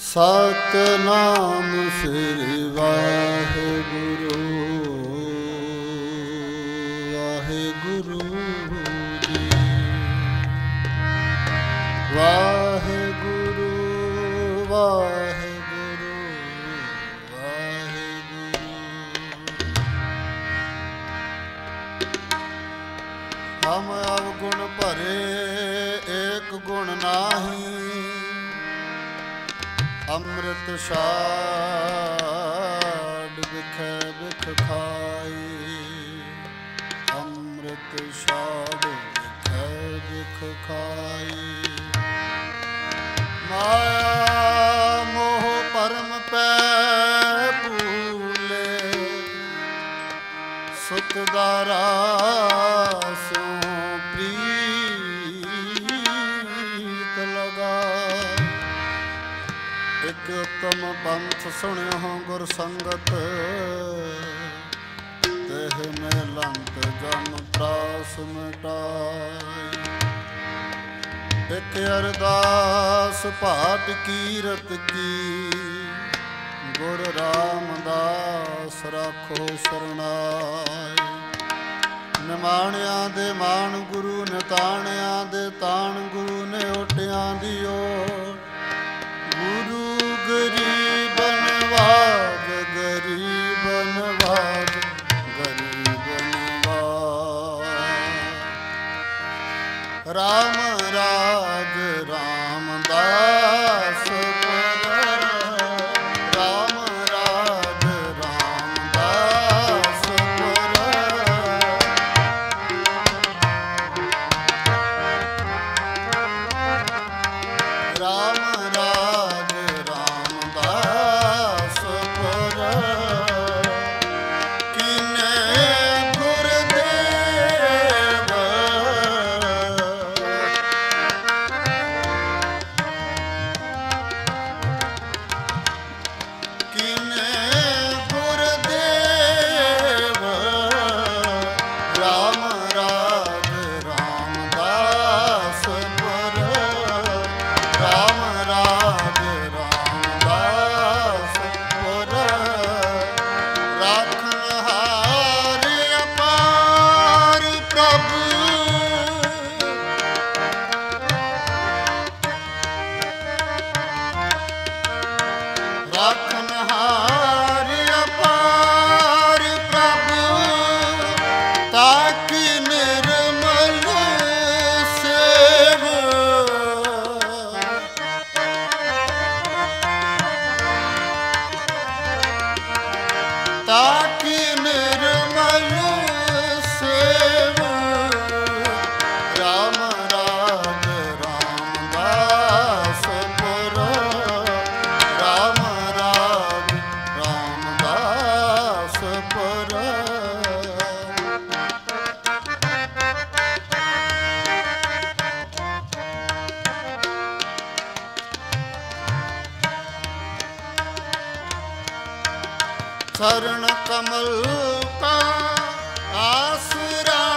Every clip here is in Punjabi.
ਸਤਿਨਾਮ ਸ੍ਰੀ ਵਾਹਿਗੁਰੂ ਵਾਹਿਗੁਰੂ ਜੀ। ਵਾਹਿਗੁਰੂ ਵਾਹਿਗੁਰੂ ਵਾਹਿਗੁਰੂ। ਹਮ ਅਵਗੁਣ ਭਰੇ ਏਕ ਗੁਣ ਨਾਹੀ, ਅੰਮ੍ਰਿਤ ਛਾੜ ਬਿਖੈ ਬਿਖ ਖਾਈ। ਅੰਮ੍ਰਿਤ ਛਾੜ ਬਿਖੈ ਬਿਖ ਖਾਈ। ਮਾਇਆ ਮੋਹ ਪਰਮ ਪੈ ਭੂਲੇ, ਸੁਖ ਦਾਰਾ ਸਿਉ ਪ੍ਰੀਤ ਲਗਾ। ਇਕ ਉਤਮ ਪੰਥ ਸੁਣਿਓ ਗੁਰ ਸੰਗਤ, ਤਹ ਮੈਂ ਲੰਕ ਜਮ ਤਰਾਸ ਮਿਟਾਈ। ਇਕ ਅਰਦਾਸ ਭਾਟ ਕੀਰਤ ਕੀ, ਗੁਰ ਰਾਮਦਾਸ ਰਾਖੋ ਸਰਨਾਈ। ਨਿਮਾਣਿਆਂ ਦੇ ਮਾਣ ਗੁਰੂ ਨੇ, ਤਾਣਿਆਂ ਦੇ ਤਾਣ ਗੁਰੂ ਨੇ, ਓਟਿਆਂ ਦੀ ਓਟ ਗੁਰੂ। ਗਰੀਬ ਨਵਾਜ ਗਰੀਬ ਨਵਾਜ ਗਰੀਬ ਨਵਾਜ। ਰਾਮ ਰਾਜ ਰਾਮਦਾਸ ਪੁਰ, ਰਾਮ ਰਾਜ ਰਾਮਦਾਸ ਪੁਰ। ਰਾਮ ਰਾਜ ਰਾਮਦਾਸਪੁਰ, ਕਿਨੇ ਗੁਰਦੇਵ। ਕਿਨੇ ਗੁਰਦੇਵ। ਰਾਮ ਰਾਜ ਰਾਮਦਾਸਪੁਰ, ਰਾਮ ਰਾਜ ਰਾਮਦਾਸਪੁਰ। ਰਾਖਣਹਾਰ ਅਪਾਰ ਪ੍ਰਭੂ, ਰਾਖਣਹਾਰ ਅਪਾਰ ਪ੍ਰਭੂ। ਤਾਕਿ ਨਿਰਮਲ ਸੇਵ, ਤਾਕਿ ਨਿਰਮਲ ਸੇਵ। ਰਾਮ ਰਾਜ ਰਾਮਦਾਸਪੁਰ, ਰਾਮ ਰਾਜ ਰਾਮਦਾਸਪੁਰ। चरण कमल का आसरा,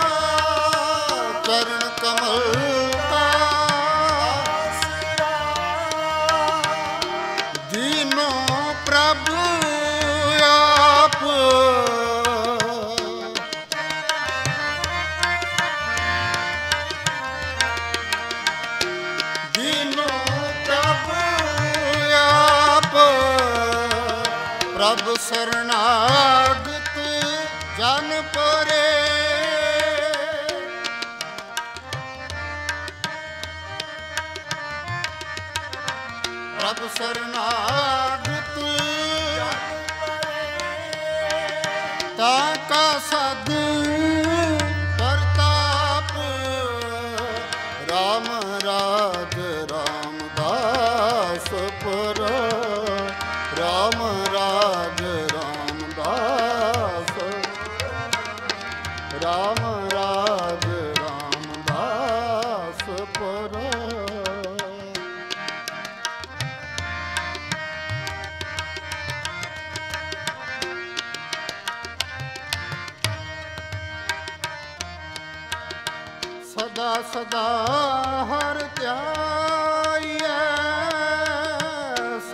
चरण कमल का आसरा। दीनों प्रभु आप, दीनों प्रभु आप। प्रभ शरणागत जन परे, प्रभ शरणागत ताका सद प्रताप। राम राज रामदासपुर, राम राज रामदास, राम राज रामदासपुर। सदा सदा हर ध्याइयै,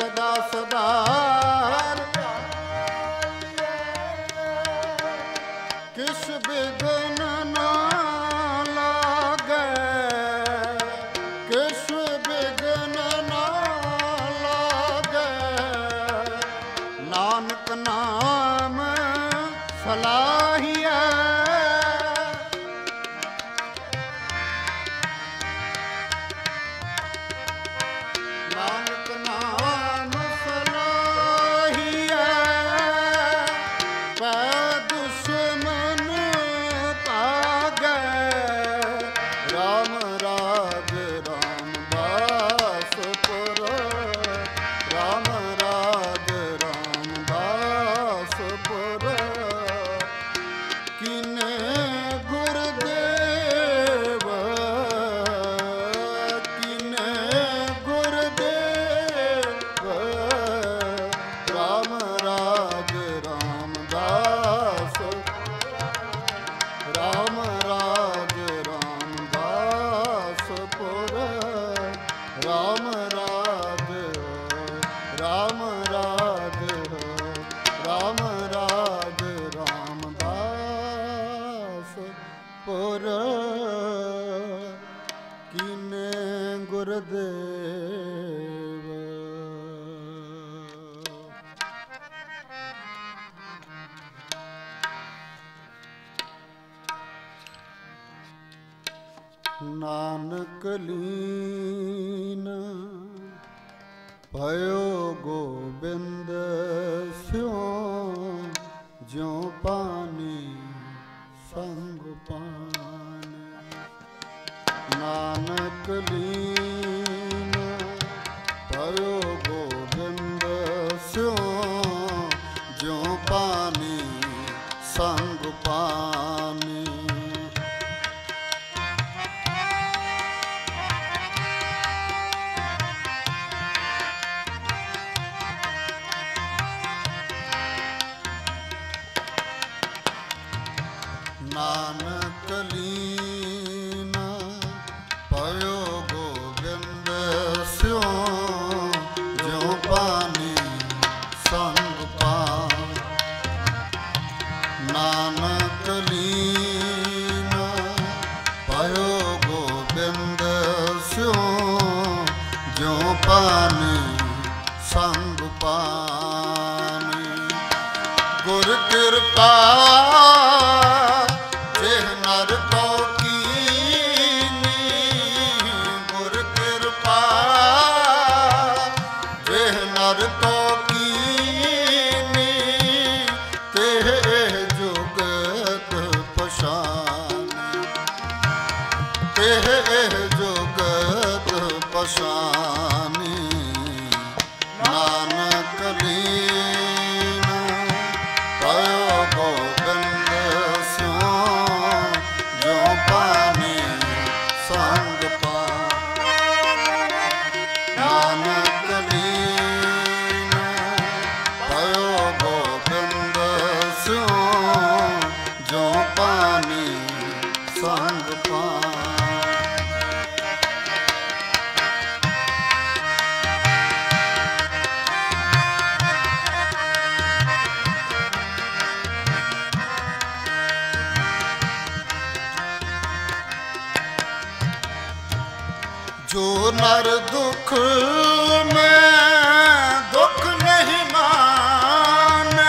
ਕਲੀਨ ਭਇਓ ਗੋਬਿੰਦ ਸਿਉ ਜਿਉ ਪਾਣੀ ਸੰਗ ਪਾਨ ਨਾਨਕ ਲੀਨ ਭਇਓ ਗੋਬਿੰਦ ਸਿਉ ਜਿਉ ਪਾਣੀ ਸੰਗ ਪਾਨੀ ਨਾਨਕ ਲੀਨ ਭਇਓ ਗੋਬਿੰਦ ਸਿਉ ਜਿਉ ਪਾਣੀ ਸੰਗ ਪਾਨ ਨਾਨਕ ਲੀਨ ਭਇਓ ਗੋਬਿੰਦ ਸਿਉ ਜਿਉ ਪਾਣੀ ਸੰਗ ਪਾਨੀ ਗੁਰ ਕਿਰਪਾ ਨਾਨਕ ਲੀਨ ਭਇਓ ਗੋਬਿੰਦ ਸਿਉ ਜਿਉ ਪਾਣੀ ਸੰਗ ਪਾਨ ਨਾਨਕ ਲੀਨ ਭਇਓ ਗੋਬਿੰਦ ਸਿਉ ਜਿਉ ਪਾਣੀ ਸੰਗ ਪਾਨ ਜੋ ਨਰ ਦੁਖ ਮੈਂ ਦੁਖ ਨਹੀਂ ਮਾਨੈ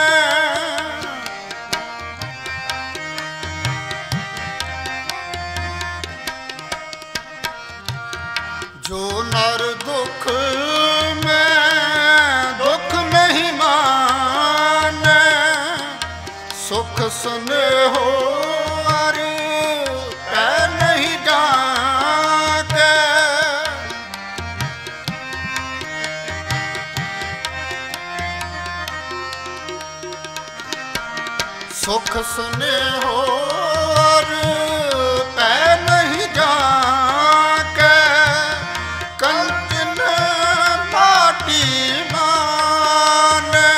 ਜੋ ਨਰ ਦੁਖ ਮੈਂ ਦੁਖ ਨਹੀਂ ਮਾਨੈ ਸੁਖ ਸੁਨੇਹੋ ਸੁਖ ਸੁਨੇਹੋ ਪੈ ਨਹੀਂ ਜਾਕੇ ਕੰਚਨ ਮਾਟੀ ਮਾਨੈ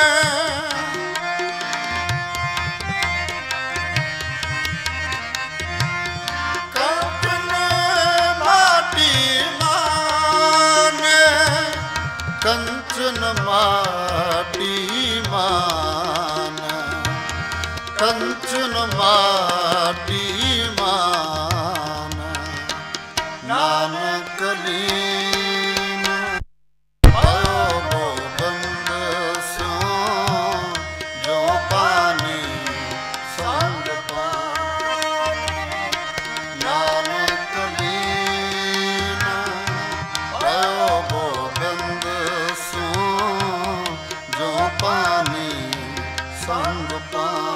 ਕੰਚਨ ਮਾਟੀ ਮਾਨੈ ਕੰਚਨ ਮਾਟੀ ਮਾਨੈ ਕੰਚਨ ਮਾਟੀ ਮਾਨ ਨਾਨਕ ਲੀਨ ਭਇਓ ਗੋਬਿੰਦ ਸਿਉ ਜਿਉ ਪਾਣੀ ਸੰਗ ਪਾਨ ਨਾਨਕ ਲੀਨ ਭਇਓ ਗੋਬਿੰਦ ਸਿਉ ਜਿਉ ਪਾਣੀ ਸੰਗ ਪਾਨ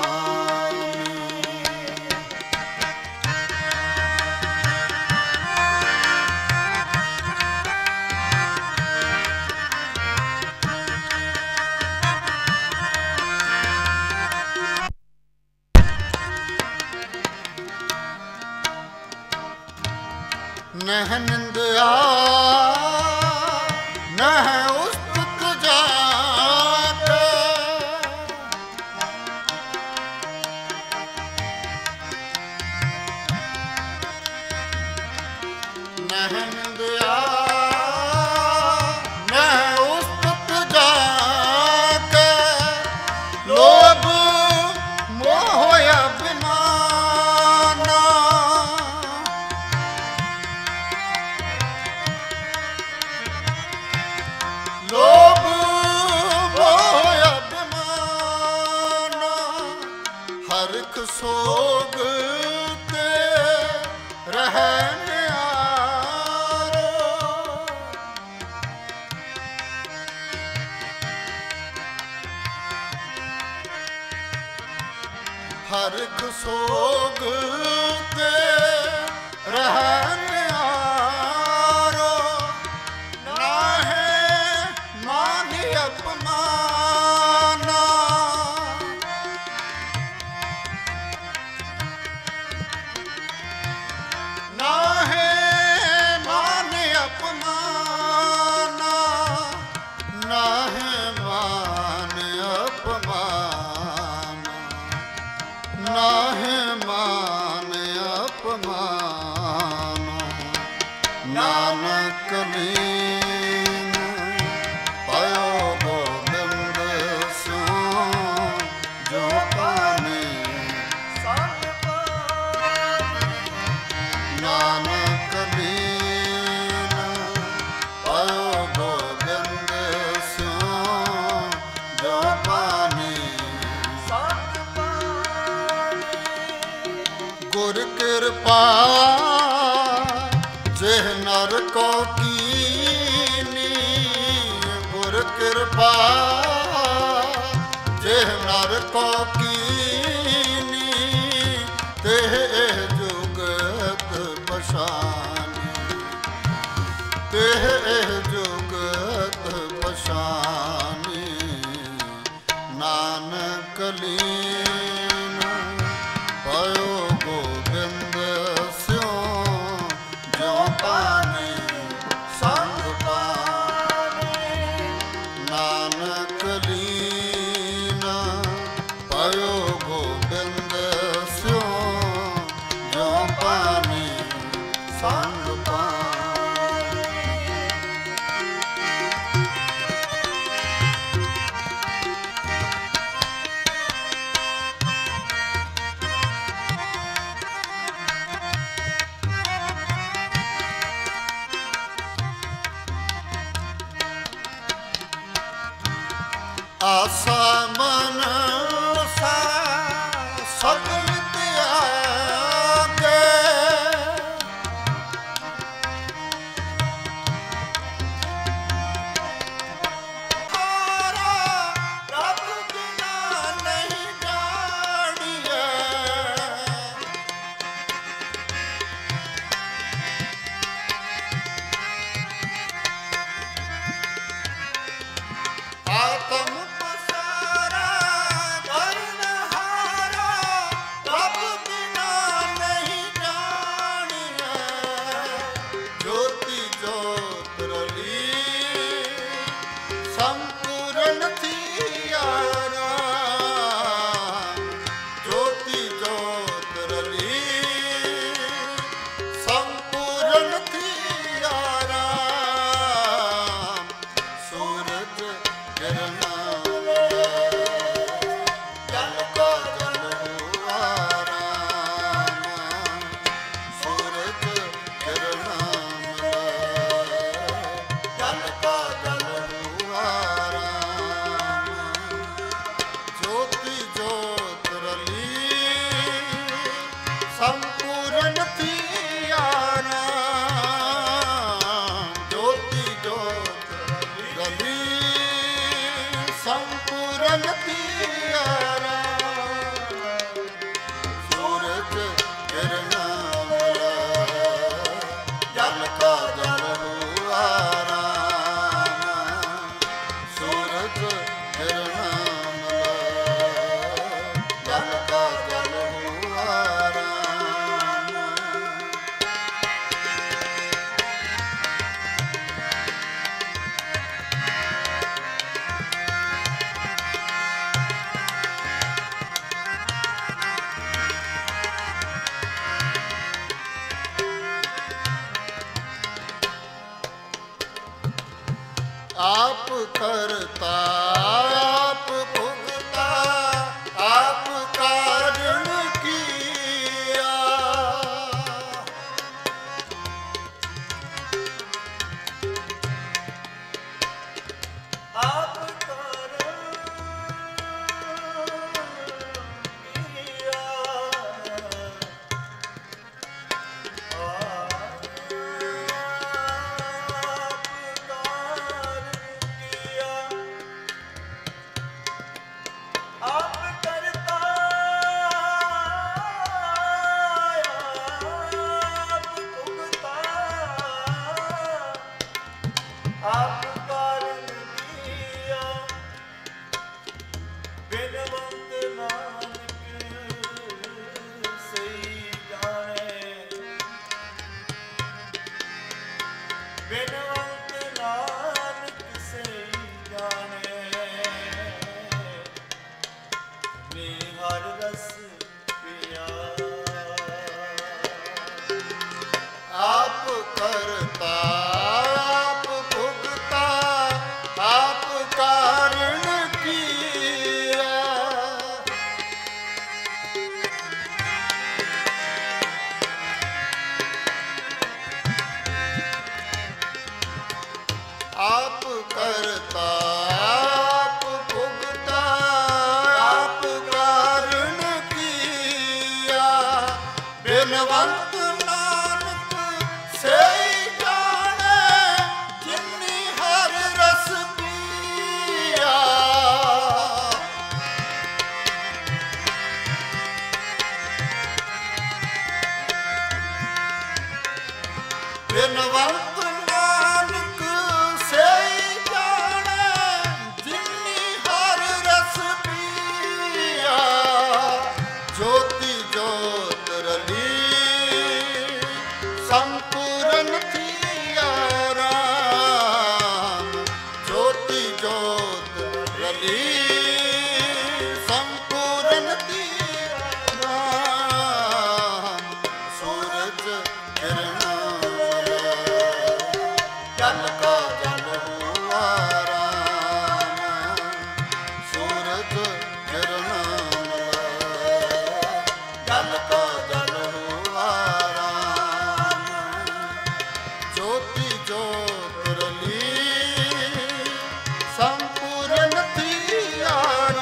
ਨਹਿ ਨਿੰਦਿਆ ਨਹਿ ਉਸਤਤ ਜਾਤ ਨਹਿ ਨਿੰਦਿਆ ਨਹਿ ਉਸਤਤ ਜਾਤ ਲੋਭ ਮੋਹ ਅਭਿਮਾਨ ਲੋਭ ਮੋਹ ਅਭਿਮਾਨ ਹਰਿਖ ਸੋਗ ਤੇ ਰਹਿ ਨਿਆਰਾ हरख सोग ते रहन आरो, नाहे मान अपमाना। नाहे मान अपमाना, नाहे मान अपमाना, नाहे मान अपमाना। नानक लीन पायो गोबिंद स्यो जो पाने। नानक लीन पायो गोबिंद स्यो जो पाने। गुर कृपा जेह नर को कीनी, गुर कृपा जेह नर को कीनी, तेह जुगत बसानी, तेह जुगत बसानी। नानक लीन पायो गोबिंद स्यो जो पाने संग पाने। नानक लीन पायो गोबिंद स्यो जो पाने संग पाने। आसा मन सा सगल त्यागे, हारा रब बिना नहीं जानिए। आत्म पसारा करनहारा रब बिना नहीं जानिए। ज्योति ज्योत रली संपूर्ण थियारा, ज्योति ज्योत रली संपूर्ण थियारा। सूरज किरणा जल को जल हुआ राम, सूरज किरणा जल को जल हुआ राम। ज्योति ज्योत रली संपूर्ण थियारा, ज्योति ज्योत रली संपूर्ण थियारा। सूरज किरणा जल का जल हुआ राम, सूरज किरणा जल का जल हुआ राम। आप करता आप भुगता आप कारण किया। आप ਬਿਨਵੰਤ ਨਾਨਕ ਸਈ ਜਾਣੇ, ਜਿਨੀ ਹਰ ਰਸ ਪੀਆ। ਬਿਨਵੰਤ ਨਾਨਕ ਸਈ ਜਾਣੇ, ਜਿਨੀ ਹਰ ਰਸ ਪੀਆ। ਜੋਤੀ ਜੋਤ ਰਲੀ ਸੰਪੂਰਨ ਥੀਆ ਰਾਮ। ਜੋਤੀ ਜੋਤ ਰਲੀ ਸੰਪੂਰਨ ਥੀਆ ਰਾਮ। ਸੂਰਜ ਕਿਰਨਾਂ ਜਲ ਕਾ ਜਲ ਹੁਆ ਰਾਮ। ਸੂਰਜ ਕਿਰਨਾਂ ਜਲ ਕਾ ਜਲ ਹੁਆ ਰਾਮ। ਜੋਤੀ ਜੋਤ ਰਲੀ ਸੰਪੂਰਨ ਥੀਆ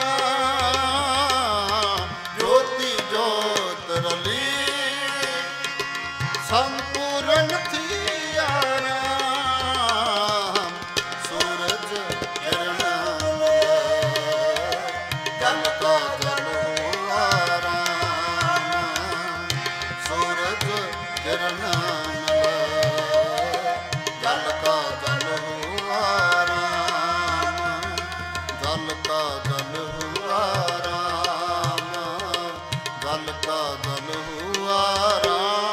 ਰਾਮ। ਜੋਤੀ ਜੋਤ ਰਲੀ ਸੰਪੂਰਨ ਥੀਆ ਰਾਮ। ਸੂਰਜ ਕਿਰਨਾਂ ਜਲ ਕਾ ਜਲ ਹੁਆ ਰਾਮ। ਸੂਰਜ ਕਿਰਨਾਂ ਜਲ ਕਾ ਜਲ ਹੁਆ ਰਾਮ। ਜਲ ਕਾ ਜਲ ਹੁਆ ਰਾਮ। ਜਲ ਕਾ ਜਲ ਹੁਆ ਰਾਮ।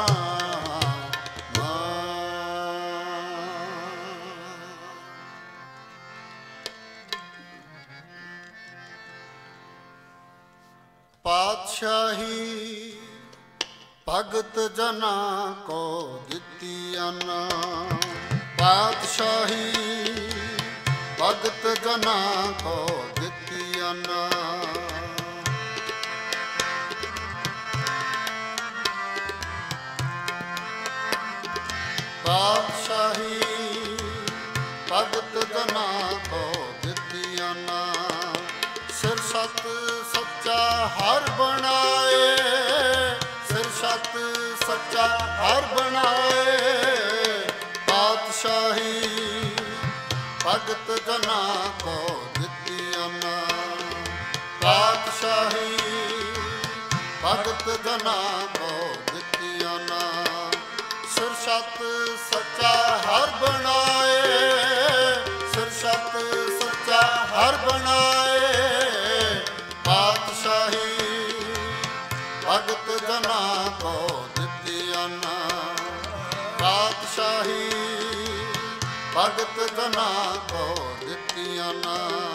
ਪਾਤਸ਼ਾਹੀ ਭਗਤ ਜਨਾ ਕੋ ਦਿੱਤੀ ਅਨ। ਪਾਤਸ਼ਾਹੀ ਭਗਤ ਜਨਾ ਕੋ ਦਿੱਤੀ ਅਨ। ਪਾਤਸ਼ਾਹੀ ਭਗਤ ਜਨਾ ਕੋ ਦਿੱਤੀ ਅਨ। ਸਿਰ ਸਤ ਸੱਚਾ ਹਰ ਬਣਾਏ। ਸਿਰ ਸਤ ਸੱਚਾ ਹਰ ਬਣਾਏ। ਪਾਤਸ਼ਾਹੀ ਭਗਤ ਜਨਾ ਕੋ ਦਿੱਤੀ ਅਨ। ਪਾਤਸ਼ਾਹੀ ਭਗਤ ਜਨਾ ਕੋ ਦਿੱਤੀ ਅਨ। ਸਿਰ ਸਤ ਸੱਚਾ ਹਰ ਬਣਾਏ। ਸਿਰ ਸਤ ਸੱਚਾ ਹਰ ਬਣਾਏ। ਪਾਤਸ਼ਾਹੀ ਭਗਤ ਜਨਾ ਕੋ ਦਿੱਤੀ ਅਨ। ਪਾਤਸ਼ਾਹੀ ਭਗਤ ਜਨਾ ਕੋ ਦਿੱਤੀ ਅਨ।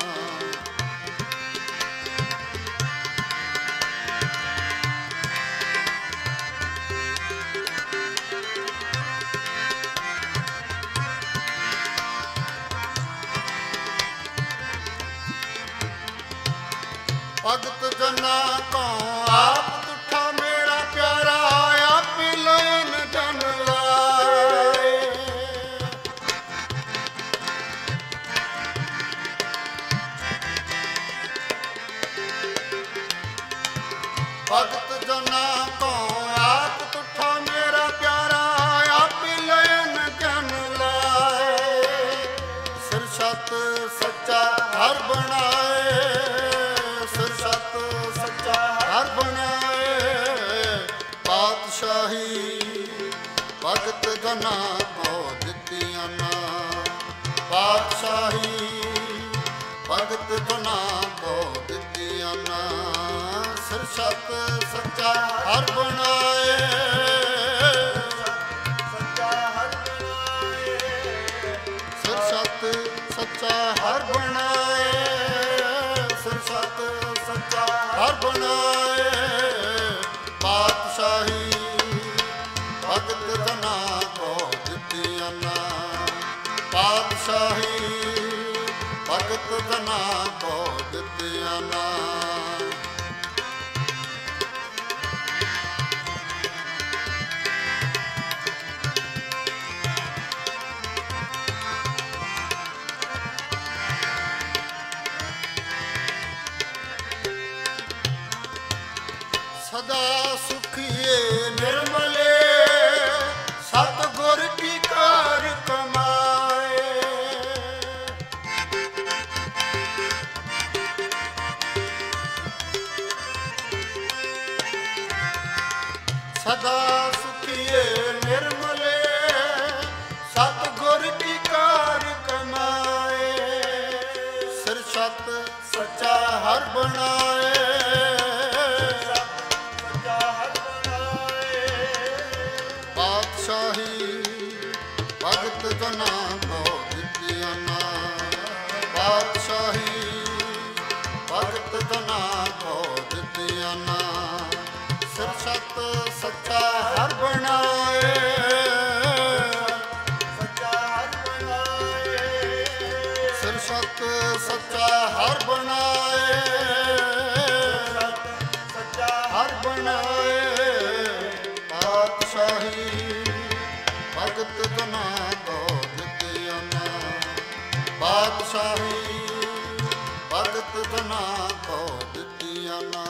ਭਗਤ ਜਨਾ ਕੋ ਆਪ ਤੁਠਾ ਮੇਰਾ ਪਿਆਰਾ। ਆਪ ਲੈਨ ਜਨ ਲਾਏ। ਭਗਤ ਜਨਾ ਕੋ ਆਪ ਤੁਠਾ ਮੇਰਾ ਪਿਆਰਾ। ਆਪ ਲੈਨ ਜਨ ਲਾਏ। ਸਿਰ ਸਤ ਸੱਚਾ ਹਰ ਬਣਾਏ। ਸਿਰ ਸਤ ਸੱਚਾ ਹਰ ਬਣਾਏ। ਪਾਤਸ਼ਾਹੀ ਭਗਤ ਜਨਾ ਕੋ ਦਿੱਤੀ ਅਨ। ਪਾਤਸ਼ਾਹੀ ਭਗਤ ਜਨਾ ਕੋ ਦਿੱਤੀ ਅਨ। ਸਿਰ ਸਤ ਸੱਚਾ ਹਰ ਬਣਾਏ। ਸੱਚਾ ਹਰ ਬਣਾਏ। ਸਿਰ ਸਤ ਸੱਚਾ ਹਰ ਬਣਾਏ। ਸਿਰ ਸਤ ਸੱਚਾ ਹਰ ਬਣਾਏ। ਪਾਤਸ਼ਾਹੀ ਭਗਤ ਜਨਾ ਕੋ ਦਿੱਤੀ ਅਨ। ਪਾਤਸ਼ਾਹੀ ਭਗਤ ਜਨਾ ਕੋ ਦਿੱਤੀ ਅਨ। ਸਦਾ ਸੁਖੀਏ ਨਿਰਮਲ ਸਦਾ ਸੁਖੀਏ ਨਿਰਮਲੇ ਸਤਿਗੁਰ ਕੀ ਕਾਰ ਕਮਾਏ ਸਿਰ ਸਤ ਸੱਚਾ ਹਰ ਬਣਾਏ ਪਾਤਸ਼ਾਹੀ ਭਗਤ ਜਨਾ ਕੋ ਦਿੱਤੀਆਂ ਨਾ ਪਾਤਸ਼ਾਹੀ ਭਗਤ ਜਨਾ ਕੋ ਦਿੱਤੀਆਂ ਨਾ ਸਿਰ ਸਤ ਸੱਚਾ ਹਰ ਬਣਾਏ ਸਿਰ ਸਤ ਸੱਚਾ ਹਰ ਬਣਾਏ ਹਰ ਬਣਾਏ ਪਾਤਸ਼ਾਹੀ ਭਗਤ ਜਨਾ ਕੋ ਦਿੱਤੀਆਂ ਨਾ ਪਾਤਸ਼ਾਹੀ ਭਗਤ ਜਨਾ ਕੋ ਦਿੱਤੀਆਂ ਨਾ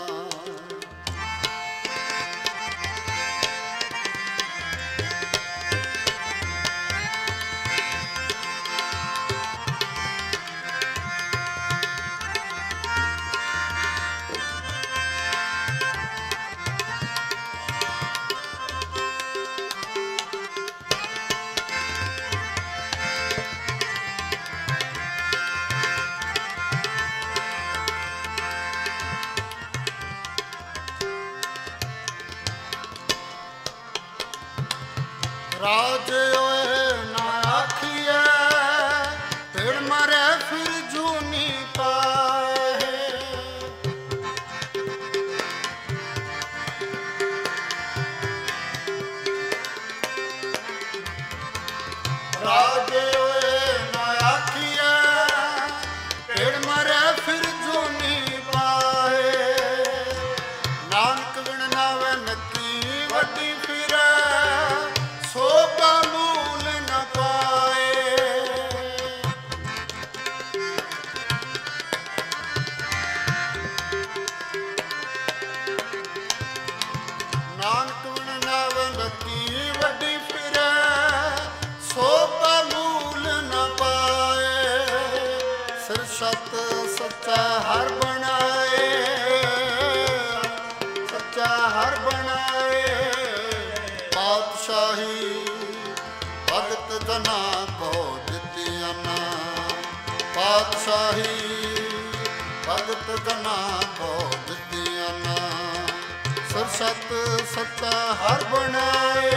ਰਾਜ ਓਏ ਨਾ ਆਖੀਐ ਫਿਰ ਮਰੇ ਫਿਰ ਜੂਨੀ ਪਾਏ ਰਾਜ ਓਏ ਨਾ ਆਖੀਐ ਫਿਰ ਮਰੇ ਫਿਰ ਜੂਨੀ ਪਾਏ ਨਾਨਕ ਬਿਨ ਨਾਵੇ ਨੱਕੀ ਵੱਡੀ ਫਿਰੈ ਸੋ ਕਾ ਮੂਲ ਨ ਪਾਏ ਨਾਨਕ ਬਿਨ ਨਾਵੇ ਨੱਕੀ ਵੱਡੀ ਫਿਰੈ ਸੋ ਕਾ ਮੂਲ ਨ ਪਾਏ ਸਿਰ ਸਤ ਸੱਚਾ ਹਰ ਬਣਾਏ ਸੱਚਾ ਹਰ ਬਣਾਏ ਪਾਤਸ਼ਾਹੀ ਭਗਤ ਜਨਾ ਕੋ ਦਿੱਤੀਆਂ ਨਾ ਪਾਤਸ਼ਾਹੀ ਭਗਤ ਜਨਾ ਕੋ ਦਿੱਤੀਆਂ ਨਾ ਸਿਰ ਸਤ ਸੱਚਾ ਹਰ ਬਣਾਏ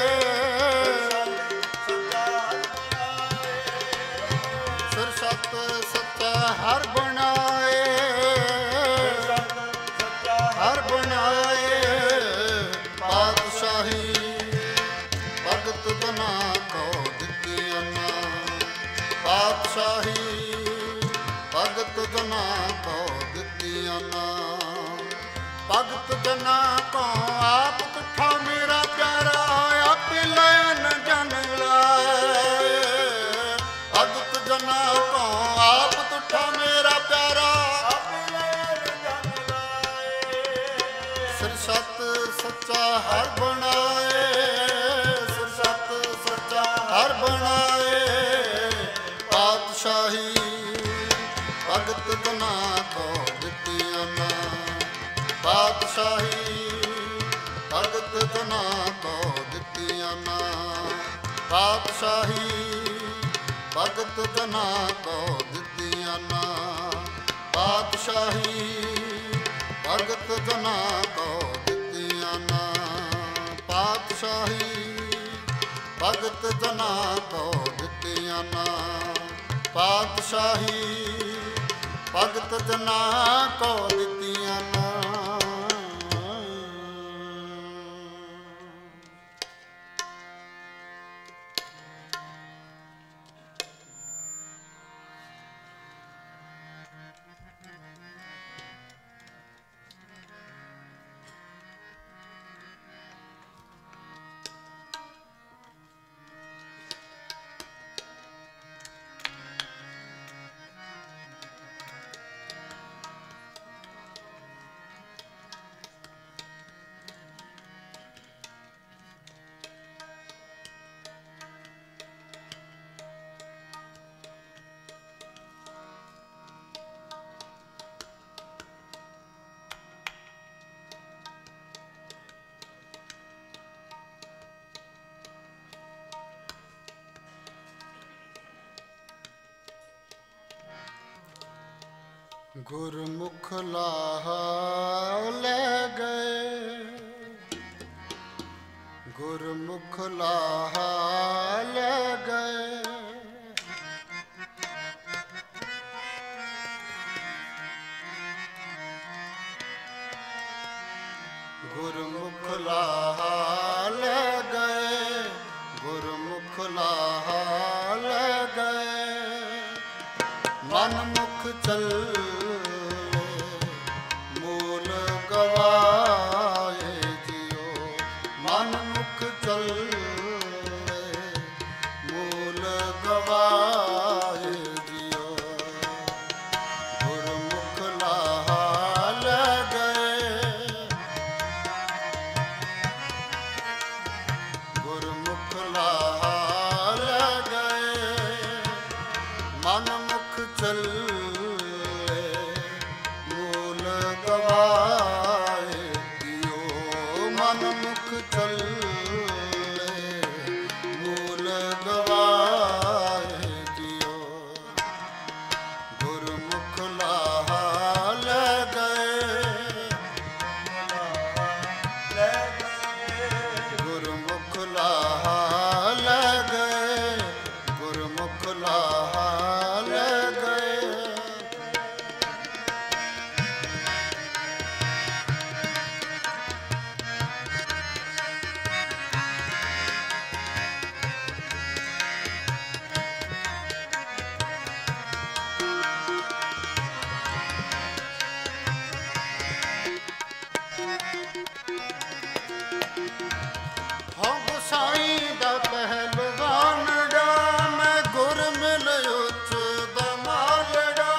ਸਿਰ ਸਤ ਸੱਚਾ ਹਰ ਬਣਾਏ ਹਰ ਬਣਾਏ ਪਾਤਸ਼ਾਹੀ ਭਗਤ ਜਨਾ ਕੋ ਦਿੱਤੀਆਂ ਨਾ ਪਾਤਸ਼ਾਹੀ ਭਗਤ ਜਨਾ ਕੋ ਦਿੱਤੀਆਂ ਨਾ ਭਗਤ ਜਨਾ ਕੋ ਆਪ ਤੁਠਾ ਮੇਰਾ ਪਿਆਰਾ ਆਪੇ ਲੈਨ ਜਨ ਲਾਏ ਭਗਤ ਜਨਾ ਕੋ ਆਪ ਤੁਠਾ ਮੇਰਾ ਪਿਆਰਾ ਆਪੇ ਲੈਨ ਜਨ ਲਾਏ ਸਿਰ ਸਤ ਸੱਚਾ ਹਰ ਬਣਾਏ ਸਿਰ ਸਤ ਸੱਚਾ ਹਰ ਬਣਾਏ ਪਾਤਸ਼ਾਹੀ ਭਗਤ ਜਨਾ ਕੋ ਦਿੱਤੀਆਂ ਨਾ ਪਾਤਸ਼ਾਹੀ ਭਗਤ ਜਨਾ ਕੋ ਦਿੱਤੀਆਂ ਨਾ ਪਾਤਸ਼ਾਹੀ ਭਗਤ ਜਨਾ ਕੋ ਦਿੱਤੀਆਂ ਨਾ ਪਾਤਸ਼ਾਹੀ ਭਗਤ ਜਨਾ ਕੋ ਦਿੱਤੀਆਂ ਨਾ ਪਾਤਸ਼ਾਹੀ ਭਗਤ ਜਨਾ ਕੋ ਦਿੱਤੀਆਂ ਨਾ ਪਾਤਸ਼ਾਹੀ ਭਗਤ ਜਨਾ ਕੋ ਦਿੱਤੀਆਂ ਨਾ ਗੁਰਮੁਖ ਲਾਹਾ ਲੈ ਗਏ, ਗੁਰਮੁਖ ਲਾਹਾ ਲੈ ਗਏ। ਗੁਰਮੁਖ ਲਾਹਾ ਲੈ ਗਏ, ਗੁਰਮੁਖ ਲਾਹਾ ਲੈ ਗਏ। ਮਨ ਮੁਖ ਚੱਲੇ ਮੂਲ ਗਵਾਏ ਜਿਉ, ਮਨ ਮੁਖ ਚੱਲੇ ਮੂਲ ਗਵਾਏ ਜਿਉ। ਗੁਰਮੁਖ ਲਾਹਾ ਲੈ ਗਏ, ਗੁਰਮੁਖ ਲਾਹਾ ਲੈ ਗਏ। ਮਨ ਮੁਖ ਚੱਲੇ ਮੂਲ ਗਵਾਏ ਦਿਓ, ਮਨ ਮੁਖ ਚੱਲੇ ਮੂਲ ਗਵਾਏ ਦਿਓ। ਗੁਰਮੁਖ ਲਾਹਾ ਲੈ ਗਏ, ਗੁਰਮੁਖ ਲਾਹਾ ਲੈ ਗਏ, ਗੁਰਮੁਖ ਲਾਹਾ ਲੈ ਗਏ। ਹਾਂ ਗੁਸਾਈ ਦਾ ਪਹਿਲਵਾਨੜਾ, ਮੈਂ ਗੁਰ ਮਿਲ ਉੱਚ ਦਮਾਲੜਾ।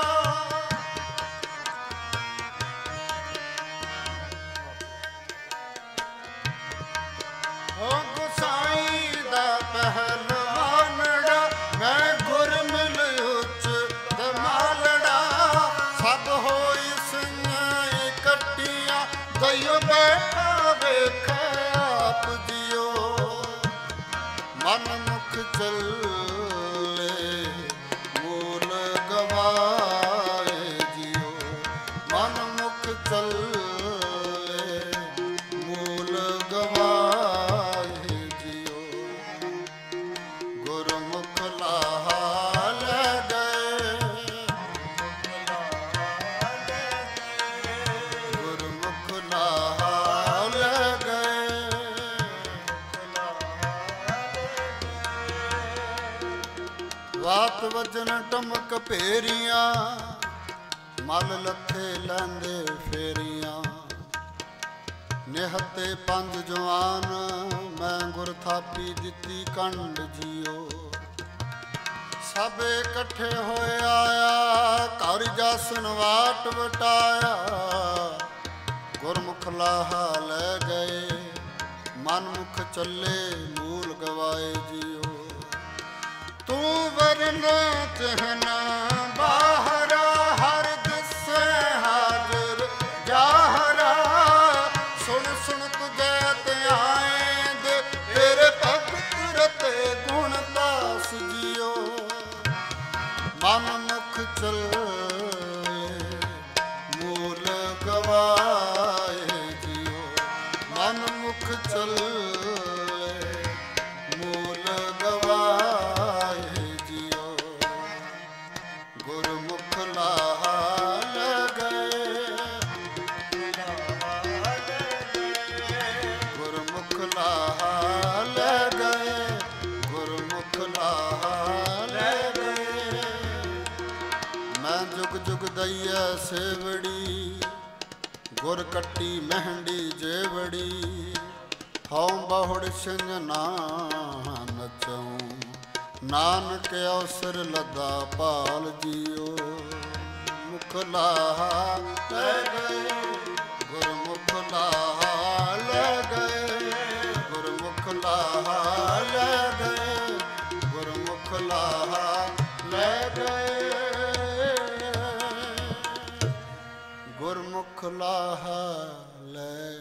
ਹਾਂ ਗੁਸਾਈ ਦਾ ਪਹਿਲਵਾਨੜਾ, ਮੈਂ ਗੁਰ ਮਿਲ ਉੱਚ ਦਮਾਲੜਾ। ਸਭ ਹੋਈ ਸਿੰਘਾਂ ਇਕੱਠੀਆਂ, ਦਈਓ ਬੈਠਾ ਵੇਖੇ ਆਪ ਜਿਉ। ਮਨ ਮੁਖ ਚੱਲੇ ਮੂਲ ਗਵਾਏ ਜਿਉ, ਮਨ ਮੁਖ ਚੱਲੇ ਮੂਲ ਗਵਾਏ ਜਿਉ। ਗੁਰਮੁਖ ਲਾਹਾ ਲੈ ਗਏ, ਗੁਰਮੁਖ ਲਾਹਾ ਲੈ ਗਏ। ਵਾਤ ਵਜਨ ਟਮਕ ਭੇਰੀਆਂ, ਮਲ ਲੱਥੇ ਲੈਂਦੇ ਫੇਰੀਆਂ। ਨਿਹਤੇ ਪੰਜ ਜਵਾਨ, ਮੈਂ ਗੁਰ ਥਾਪੀ ਦਿੱਤੀ ਕੰਡ ਜਿਉ। ਸਭ ਇਕੱਠੇ ਹੋਏ ਆਇਆ, ਘਰ ਜਾਸਨ ਵਾਟ ਵਟਾਇਆ। ਗੁਰਮੁਖ ਲਾਹਾ ਲੈ ਗਏ, ਮਨ ਮੁਖ ਚੱਲੇ ਮੂਲ ਗਵਾਏ ਜਿਉ। ਤੂੰ ਵਰਨ ਚਹਨਾ ਬਾਹਰਾ, ਹਰ ਦਿਸੇ ਹਾਜ਼ਰ ਜਾਹਰਾ। ਸੁਣ ਸੁਣ ਤੁਝੇ ਤੇ ਆਏਂਦੇ, ਤੇਰੇ ਭਗਤ ਰਤੇ ਗੁਣ ਦਾਸ ਜਿਉ। ਮਨ ਮੁਖ ਚੱਲੇ ਮੂਲ ਗਵਾਏ ਜਿਉ, ਮਨ ਮੁਖ ਚੱਲੇ ਮੂਲ ਗਵਾਏ ਜਿਉ। ਗੁਰਮੁਖ ਲਾਹਾ ਲੈ ਗਏ, ਗੁਰਮੁਖ ਲਾਹਾ ਲੈ ਗਏ, ਗੁਰਮੁਖ ਲਾਹਾ ਲੈ ਗਏ। ਮੈਂ ਜੁਗ ਜੁਗ ਦਈਐ ਸੇਵੜੀ, ਗੁਰ ਕੱਟੀ ਮਹਿੰਡੀ ਜੇਵੜੀ। ਹਉ ਬਹੁੜ ਸਿੰਘ ਨਾ ਨਚਉ, ਨਾਨਕ ਅਵਸਰ ਲੱਦਾ ਪਾਲ ਜਿਉ। ਮੁਖ ਲਾਹਾ ਲੈ ਗਏ, ਗੁਰਮੁਖ ਲਾਹਾ ਲੈ ਗਏ, ਗੁਰਮੁਖ ਲਾਹਾ ਲੈ ਗਏ, ਗੁਰਮੁਖ ਲਾਹਾ ਲੈ ਗਏ। ਗੁਰਮੁਖ ਲਾਹਾ ਲੈ